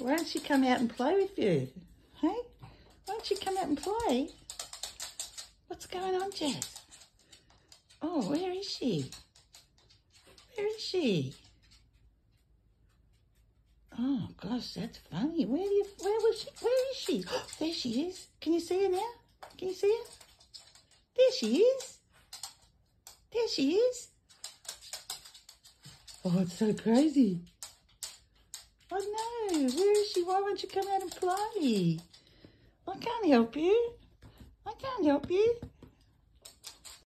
Why don't she come out and play with you? Hey? Why don't you come out and play? What's going on, Jess? Oh, where is she? Where is she? Oh, gosh, that's funny. Where was she? Where is she? Oh, there she is. Can you see her now? Can you see her? There she is. There she is. Oh, it's so crazy. Oh, no. Where is she? Why won't you come out and play? I can't help you. I can't help you.